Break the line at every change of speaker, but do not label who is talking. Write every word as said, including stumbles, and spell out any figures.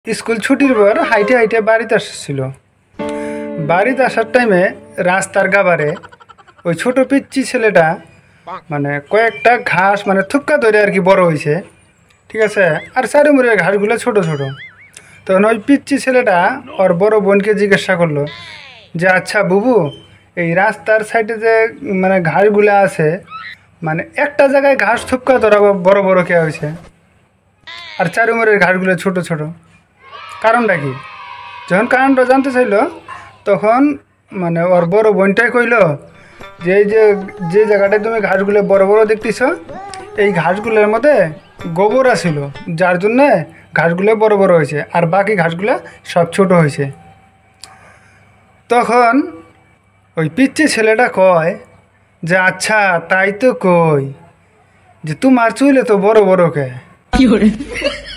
School ছুটির পর হাইটে হাইটে বাড়িতে আসছিল। বাড়িতে আসার টাইমে রাস্তার গাবারে ওই ছোট পিচ্চি ছেলেটা মানে কয়েকটা ঘাস মানে থুপকা ধরে আর কি বড় হয়েছে, ঠিক আছে। আর চারিমুড়ের ঘাসগুলো ছোট ছোট। তখন ওই পিচ্চি ছেলেটা ওর বড় বোনকে জিজ্ঞাসা করলো যে আচ্ছা বুবু, এই রাস্তার সাইডে যে মানে ঘাসগুলো আছে, মানে একটা জায়গায় ঘাস থুপকা ধরা বড় বড় কে হয়েছে, আর চারিমুড়ের ঘাসগুলো ছোট ছোট, কারণটা কি? যখন কারণটা জানতে চাইল তখন মানে ওর বড় বোনটাই কইল যে এই যে যে জায়গাটায় তুমি ঘাসগুলো বড় বড় দেখতেছ, এই ঘাসগুলোর মধ্যে গোবর আছিল, যার জন্যে ঘাসগুলো বড় বড় হয়েছে, আর বাকি ঘাসগুলো সব ছোট হয়েছে। তখন ওই পিচ্চি ছেলেটা কয় যে আচ্ছা তাই তো কই, যে তোমার চুলে তো বড় বড় কে।